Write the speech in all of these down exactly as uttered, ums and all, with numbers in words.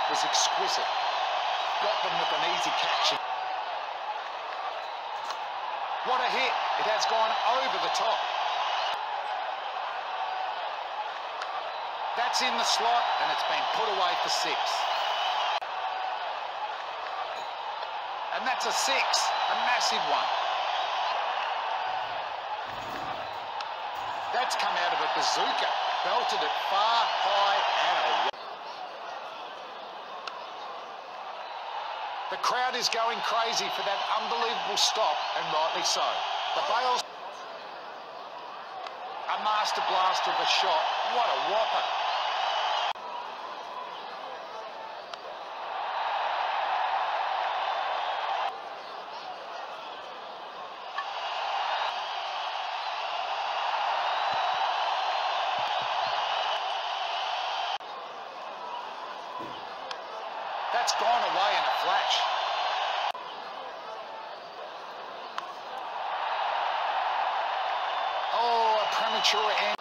was exquisite. Got them with an easy catch. What a hit. It has gone over the top. That's in the slot, and it's been put away for six. And that's a six, a massive one. That's come out of a bazooka. Belted it far, high, and away. The crowd is going crazy for that unbelievable stop, and rightly so. The Bales, a master blaster of a shot. What a whopper. That's gone away in a flash. Oh, a premature end.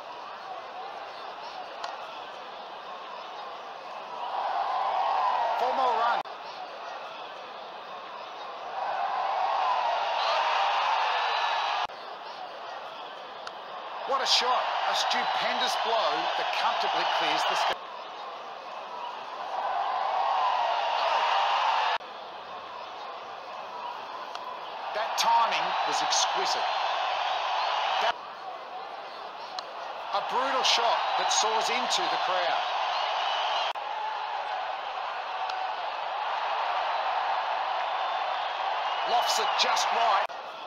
Four more runs. What a shot. A stupendous blow that comfortably clears the stage. That timing was exquisite. That a brutal shot that soars into the crowd. Lofts it just right.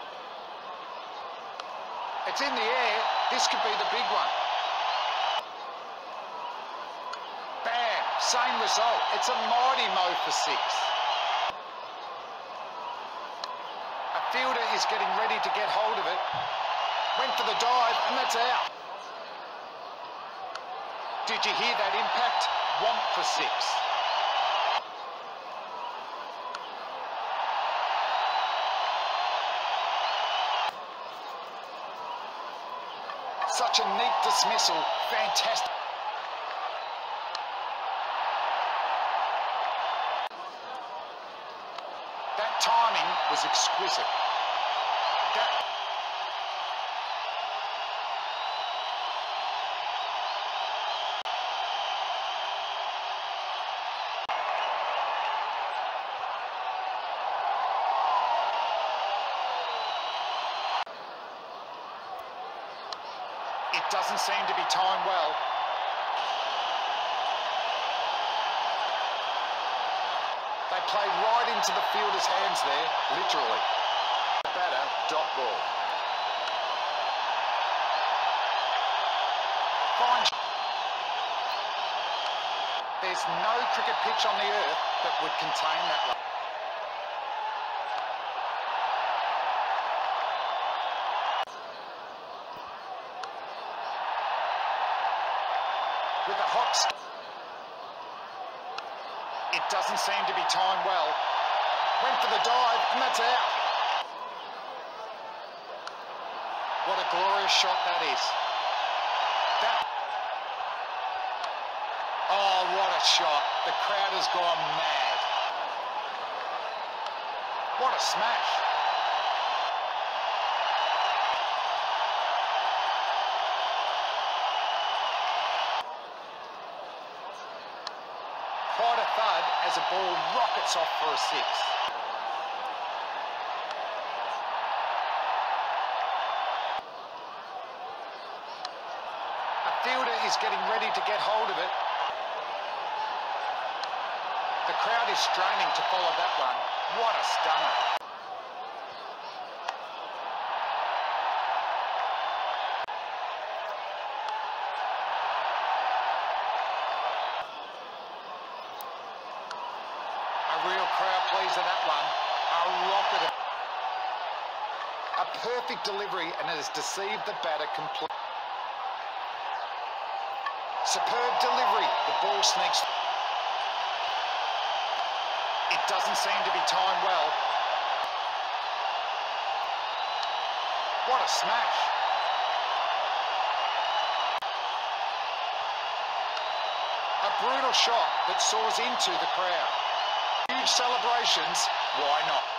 It's in the air. This could be the big one. Bam! Same result. It's a mighty mo for six. Fielder is getting ready to get hold of it. Went for the dive, and that's out. Did you hear that impact? Womp for six. Such a neat dismissal. Fantastic. That timing was exquisite. That it doesn't seem to be timed well. They play right into the fielder's hands there, literally. Batter, dot ball. Fine. There's no cricket pitch on the earth that would contain that one. With the hops. It doesn't seem to be timed well. Went for the dive, and that's out. What a glorious shot that is. That. Oh, what a shot. The crowd has gone mad. What a smash. Quite a thud as a ball rockets off for a six. A fielder is getting ready to get hold of it. The crowd is straining to follow that one. What a stunner. Real crowd pleased at that one. A rocket. A perfect delivery, and it has deceived the batter completely. Superb delivery. The ball sneaks. It doesn't seem to be timed well. What a smash. A brutal shot that soars into the crowd. Huge celebrations, why not?